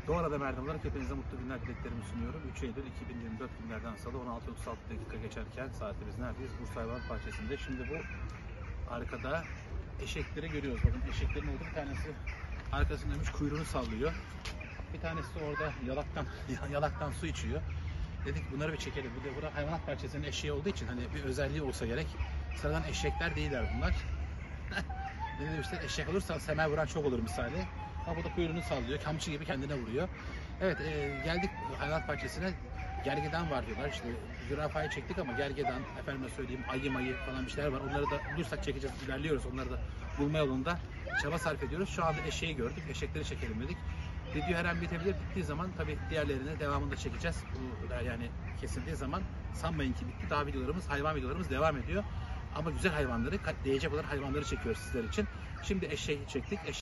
Doğra'da Erdem olarak hepinize mutlu günler dileklerimi sunuyorum. 3 Eylül 2024 günlerden salı 16.36 dakika geçerken saatimiz neredeyiz? Bursa Hayvanat Bahçesi'nde. Şimdi bu arkada eşekleri görüyoruz. Bakın eşeklerin olduğu bir tanesi arkasındaymış, kuyruğunu sallıyor. Bir tanesi de orada yalaktan su içiyor. Dedik bunları bir çekelim. Bir de burada hayvanat bahçesinin eşeği olduğu için hani bir özelliği olsa gerek. Sıradan eşekler değiller bunlar. Dedim işte eşek olursa semer vuran çok olur misali. Ama bu da kuyruğunu sallıyor. Kamçı gibi kendine vuruyor. Evet, geldik hayvanat bahçesine. Gergedan var diyorlar. İşte zürafayı çektik ama gergedan, efendime söyleyeyim ayı mayı falan bir şeyler var. Onları da bulursak çekeceğiz, ilerliyoruz. Onları da bulma yolunda çaba sarf ediyoruz. Şu anda eşeği gördük. Eşekleri çekelim dedik. Video her an bitebilir. Bittiği zaman tabii diğerlerini devamında çekeceğiz. Bu da yani kesildiği zaman sanmayın ki bitti. Daha hayvan videolarımız devam ediyor. Ama güzel hayvanları, değecek olan hayvanları çekiyoruz sizler için. Şimdi eşeği çektik.